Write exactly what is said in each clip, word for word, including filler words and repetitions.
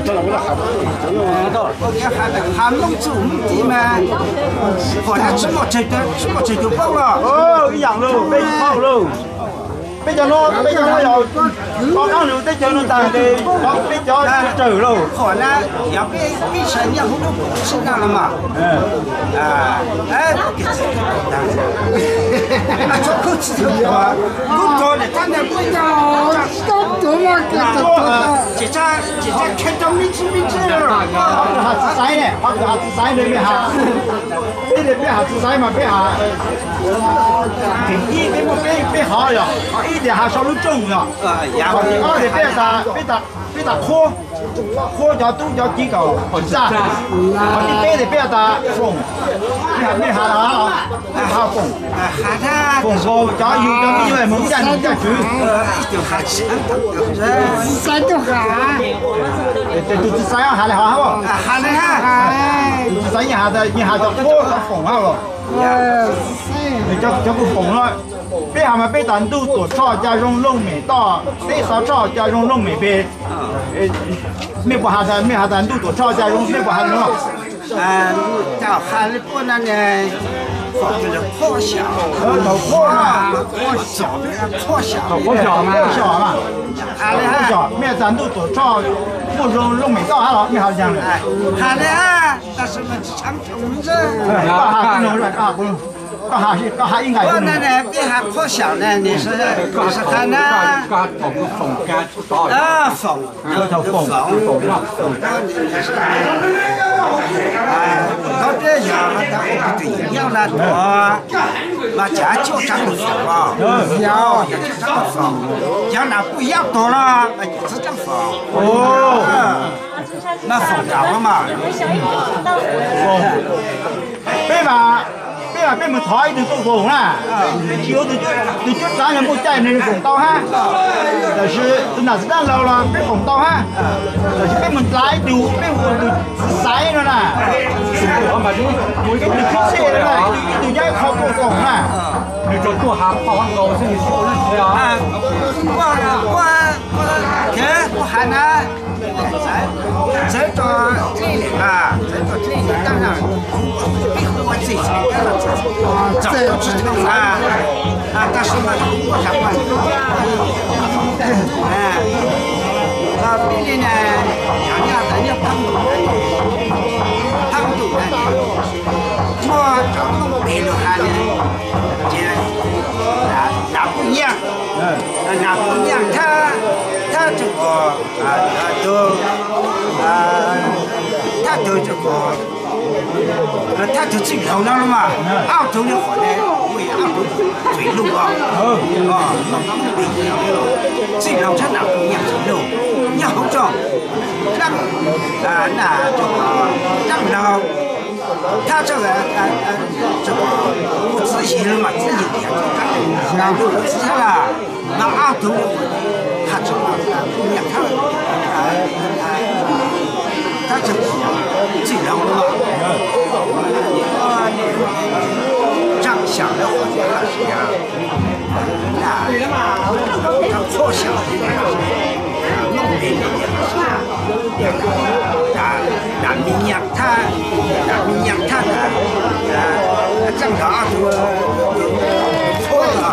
我要喊的喊弄子五弟嘛，后来怎么这个怎么这就爆了？ 哦，一样喽，被泡喽。 bây giờ nó bây giờ nó rồi có ăn được tới chơi nó tàn thì nó bây giờ trừ luôn khỏi là giờ cái cái sản nhà không có sinh ra là mà à đấy cái gì mà cho cứ chỉ là cứ cho để ta này bây giờ stop rồi mà cái chỉ ra chỉ ra khai trong minh chứng minh chứng rồi hạt sai này hạt hạt sai này mới hạt cái này mới hạt sai mà mới hạt cái cái một cái cái hạt rồi一点还稍微重了，二点别打别打别打科，科叫都叫几个很大，你别的别打风，你没下啦，下风，风风叫有叫因为蒙家人家住， 就下去， 晒都下， 这都是晒下来好好不？ 下来哈， 都是晒一下子一下子科风好了，你叫叫不风了。 别还没别单独做炒加用弄美到，别烧炒加用弄美别，呃，没不下单没下单独做炒加用没不下弄。 嗯，到哈利波那呢，就是破晓， 老破嘛， 破晓的破晓， 破晓嘛，破晓嘛， 哈利破晓没单独做炒，不用弄美到哈了，没好这样的。 哎，哈利啊，那什么长虫子？ 哎，不哈不能啊不能。 ก็หาก็หา应该。 我那呢，别还破晓呢，你是你是看呢？ การผมส่งแก๊สต่อ啊，缝， 然后叫缝缝，缝，哎，到这样了，他不对样了多，那家就长得缝啊，要也就长得缝，要那不一样多了，那就是这样缝。哦，那缝着了嘛？ 缝，对吧？ bây giờ bên mình thói từ tổ phồng à, chiếu từ từ chút sáng là một chạy nên phồng to ha, là sự từ nào sẽ lâu là bên phồng to ha, là sự bên mình lái từ bên từ sái nữa nè, mỗi cái từ chiếc xe nữa này, từ nhảy không tổ phồng ha, 你做做下泡完狗是你说的是啊？ 我我我这我还呢，在在做这里啊，在做这里当然比我自己干了早就知道啊啊，但是我我还管哎，那这里呢，人家人家胖肚呢，胖肚呢，我找到没了还呢，这。 哪不一样？嗯，哪不一样？他他这个啊，都啊，他都这个，呃，他都最漂亮了嘛。澳洲的话呢，为澳洲最路啊，哦，最漂亮哪不一样？最路，你好种，让啊那这个让老。 他这个呃呃，这个不自信了嘛，自己的，然后自信了，那阿斗的话，他这个不一样，他啊啊，他这个最了了嘛，长相的话呢还是呀，那他错想的那个，弄的那个。 那民养他，那民养他的，呃，正常啊，错了，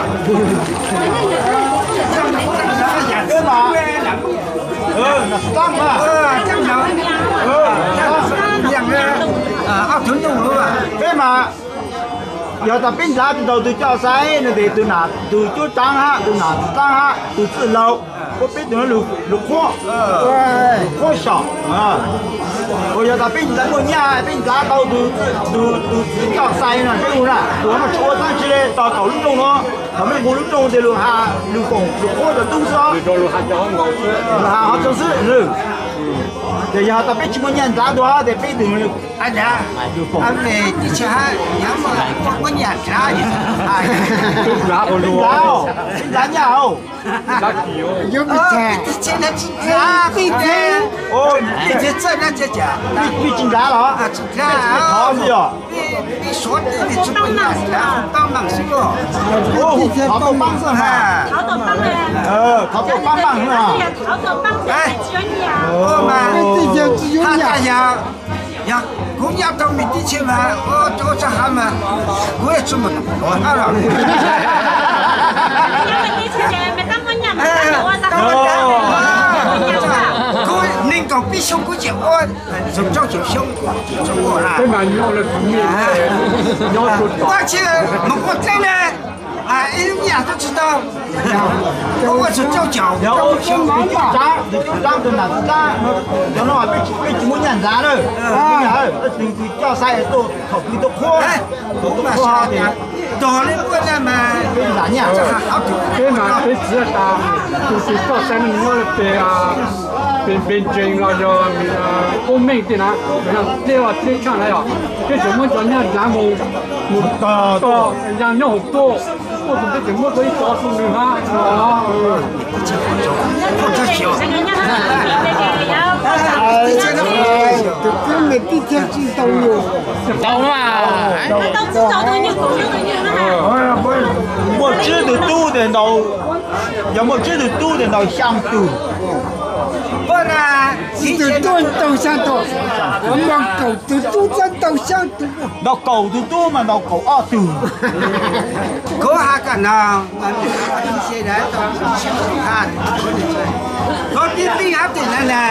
正常正常养对吧？呃，那是当嘛，呃，正常，呃，养个呃二吨多了吧？对嘛？ giờ tập bên giá từ đầu từ cho sai là để từ nào từ chỗ trắng ha từ nào từ trắng ha từ từ lâu có biết từ nó lục lục khoa khoa sọ à bây giờ tập bên giá mua nhà bên giá đầu từ từ từ cho sai là cái luôn là từ nó chúa tăng chỉ lên tàu tàu lúc trung nó thằng mấy lúc trung thì lục hà lục cổng lục khoa là tung sao lục hà cho họ ngồi lục hà họ trông sự rồi để giờ tập bên chỉ mua nhà giá đó để bên từ anh à anh về đi chơi nhắm mà có nhà trả gì à giá bao nhiêu giá nhau giá nhiều giúp ờ đi chơi là giá đi chơi ôi đi chơi chơi là chơi chả đi đi chính giá đó à chính giá khó gì à đi đi số đi đi chụp ảnh giá bao bằng xí cơ ô tháo tổ băng sao hả tháo tổ băng này ờ tháo tổ băng băng nữa à tháo tổ băng này chuyển nhà ô mà đi chơi 哎呀呀，公家到米地去嘛，我我这还嘛，我也这么多哈了。佢能夠必須嗰隻安，就將條香做我啦。 佢咪要你咁樣，要做。 而且我我真的啊，人家都知道，我是叫叫叫香港章章的哪是章？有那话被被怎么nhận ra rồi? À, thì cho sai tôi học đi tôi khoa, tôi khoa thì đó là bữa nay mà cái giá nhà cái mà cái chỉ là ta,就是到山里面被啊，被被军了就呃公民的呢，像这话这上来哦，这怎么讲呢？然后我到到让人好多，我准备怎么可以告诉你哈？啊， 我这小。 哎，这根本地天知道有。 đâu mà một chữ từ tu đến đầu, có một chữ từ tu đến đầu sang tu. Vâng à, từ tu đầu sang tu,我们狗từ tu sang đầu sang tu. Đầu cầu từ tu mà đầu cầu ở tu. có hai cái nào mà đi xe đấy tôi xem hai có đi đi hấp thì là là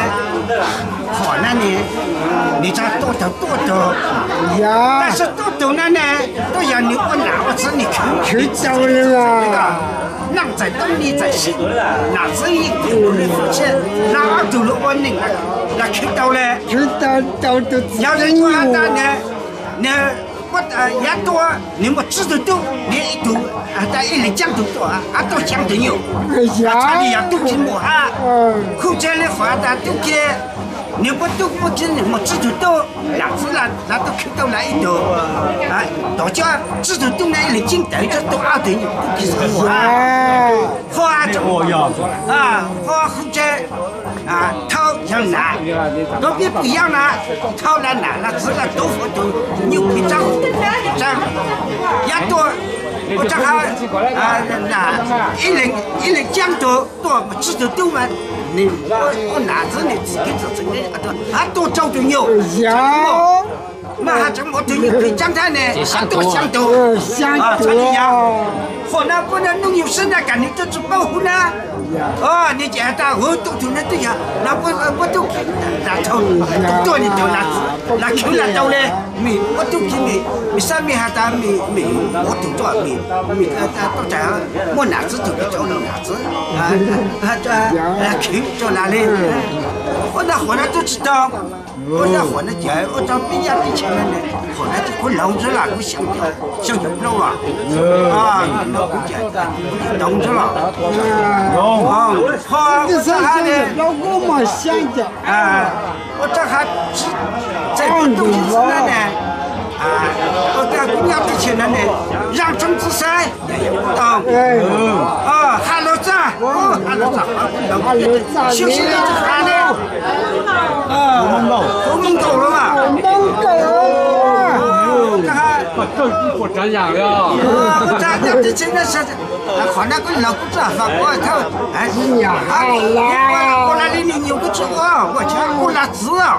khỏi là nè你这多头多头呀， 但是多头呢呢都要你我哪我知你看去找了啊。 让在东你在西哪只一股的福气哪二头了我宁那看到了去到到都要人说呢呢我呃也多你们知道多你一头啊但一里讲头多啊啊都讲的有差的也都听我啊口这里话的都给你不都不听你们知道多哪次了那都看到来一头啊大家知道多那一里进来这都二头你不给我啊话就我要啊话口这啊，掏像哪，那边不一样啦，掏了哪了，吃了豆腐都牛皮长，长也多，我这还啊那一人一人讲多多，知道多嘛，你我我哪子你自己自己的啊多啊多找就有， 呀， 那还怎么对牛皮长它呢？啊多相多， 相啊多一样，或那不能弄有生的，赶紧都去保护呢。哦，你讲的我都听得对呀，那我我都那头都多你头那那口那头嘞，没我都给没没上面还打没没我都做没没呃呃都这样，我哪子都给做了哪子啊啊这啊口做哪里？我那河南都知道，我那河南讲我找毕业的钱了呢，河南就我老子了，我想掉想掉不了啊啊，老公讲懂着了。哦，好， 这我这还是呢， 老公嘛想的。 啊，我这还只在运动之呢呢，啊，我干公交的钱了呢，让政治赛也有懂， 哎， 啊，哈喽子，哦，哈喽子， 还有咋休息了哈呢，啊， 蒙狗， 都蒙狗了嘛， 蒙狗哦，这还。 把政治不这样了。 啊，我这那这真的是，好那个老公子发我他，哎呀，我我那里你有个字啊，我瞧我那字啊。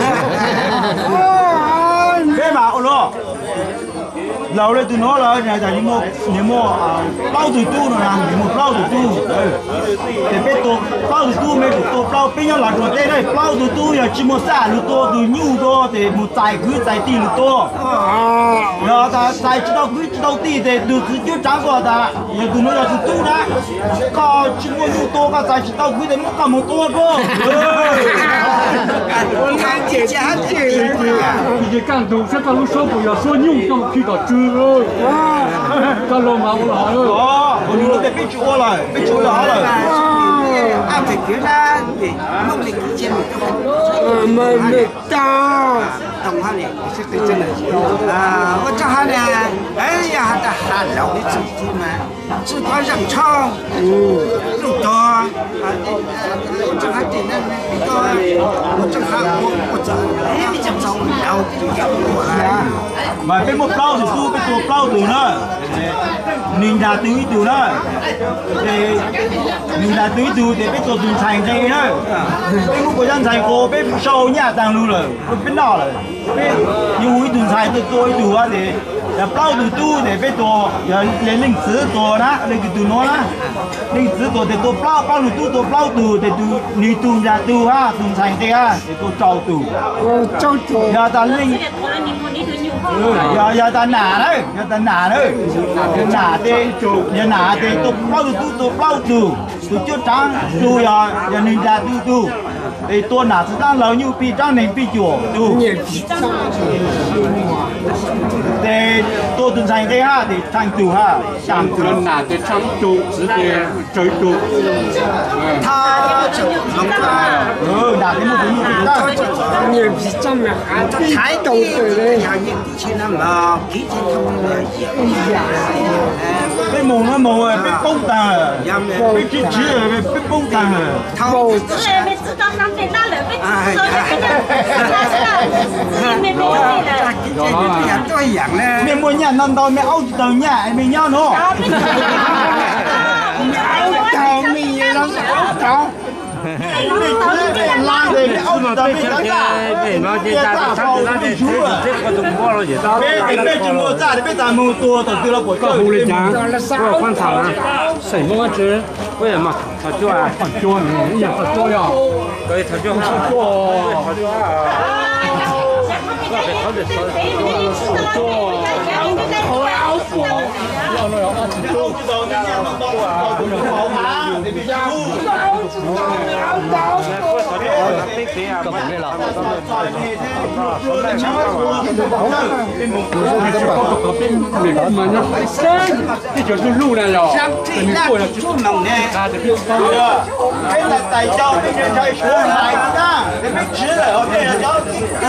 thế mà ô lô lâu đây tụi nó là nhà tại một nhà một bao tụi tu nó làm một bao tụi tu để biết tu bao tụi tu mấy tụi tu bao bây giờ là tụi đây đây bao tụi tu giờ chỉ một xã tụi tu tụi nhu tu để một tài cứ tài tiền tụi tu giờ ta tài chỉ đâu cứ chỉ đâu tiền để được cứ chưa trả qua ta giờ tụi nó là tụi tu đó có chỉ một nhu tu có tài chỉ đâu cứ để mất cả một tu cơ 你看姐姐还这个， 你干读这个路说不要说用上去到这了，干老毛了。 哦，我牛得被捉了，被捉了了。 啊，这个呢，你我们以前没我们没到。 懂哈呢，是真的。啊，我这哈呢，哎呀，这还老的整体嘛，只管让唱，路多，啊，我这还得那那个，我这还我我这哎，你这走老的就我了。 mà cái một bao thì tu cái tổ bao tù nữa mình đã tưới tù nữa thì mình đã tưới tù thì cái tổ tù thành đây nữa cái một dân thành cô cái sâu nhà tăng luôn rồi cái đó rồi cái nhiều tù thành tôi tôi tù á thì bao tù tu để cái tổ lên lịch sử tổ đó lên cái tù nó đó lịch sử tổ thì tổ bao bao tù tu tổ bao tù thì tù đi tù ra tù ha tù thành đây ha thì tổ trâu tù trâu tù giờ ta linh giờ giờ ta nả đấy giờ ta nả đấy giờ nả thì giờ nả thì tổ bao tù tu tổ bao tù tù chút trắng tù giờ giờ ninh ra tù tù thì tôi nả sẽ đang lâu như pi trắng này pi chùa tù thì tôi từng thành đây ha thì thành tù ha 像这个拿的长度直接追逐， 他龙啊， ừ nả cái một cái một cái đó nhiều bị trong là thái đầu từ đây nhà những tí trên năm là ký trên thông là cái mồm nó mồm rồi cái bông tàng rồi cái chữ chữ rồi cái bông tàng rồi thâu tôi dạng này mình mua nhà năm đầu mình áo tàu nhà mình nhau nữa áo trâu mi nó áo trâu làm gì cái áo tàu mình đóng ra để nó đi ra thì sáng ra thì thế có dùng qua rồi vậy đó. cái cái cái chúng ta thì bây giờ mua tua từ từ là buổi 个狐狸讲， 我观察了，什么子？为什么？他做啊， 很多年也很多呀， 可以他做好， 做他做啊，好的好你干嘛呢？这就是路了哟，你过了就出门呢， cái là tại châu cái trên trời xuống lại ra cái biết chữ là ở đây là cháu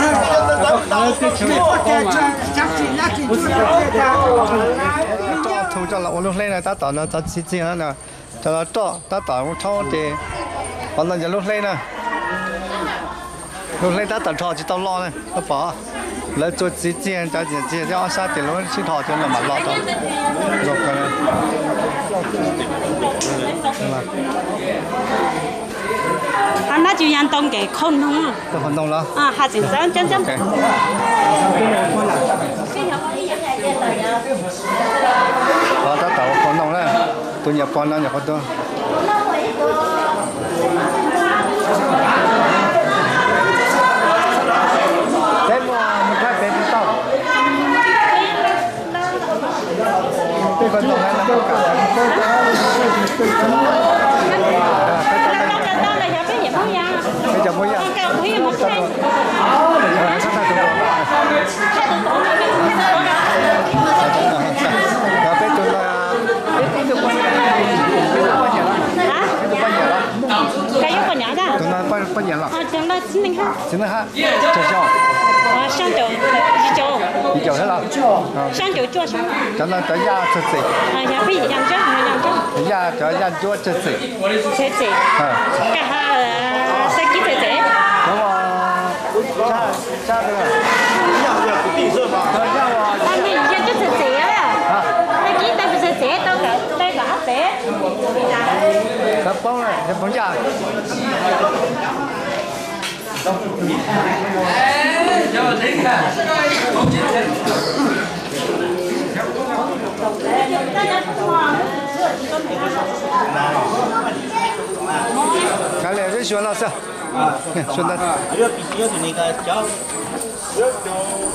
thu cho là lúc lên này ta tỏ nó ta chỉ chỉ nè cho nó to ta tỏ một thao thì còn là lúc lên nè lúc lên ta tỏ thọ chỉ tao lo này ta bỏ lấy cho chỉ chỉ cho chỉ chỉ cho sao thì lúc chỉ thọ cho nó mà lo đó rồi cái này anh đã chịu nhận tông cái khôn không à? tôi còn đông đó À, hạt chính xác chân chân. đó ta tỏ còn đông đấy tôi nhập con nó nhập con tôi thế mà một cái bé đi tao tôi còn đông đấy là tôi cả bây giờ bây giờ cái yếu của nhà ra. tôi nói bao bao nhiêu lắm À, chúng ta xin mình ha. chính là ha chờ cho À, sang chỗ đi chỗ. đi chờ thế nào Sang chỗ chua xuống. cho nó tới gia chờ gì À, nhà bây giờ làm cho, nhà làm cho. gia cho gia chúa chờ gì Thế thế. Cả hai là sẽ kỹ thế thế. đúng rồi cha cha được Anh nhìn cho chút thế thế à. Cái kỹ tay phải thế thế, tao cả tay cả áp thế. các bông này các bông già cái này rất xuân lao sao xuân đất Trước trước thì này cái cháu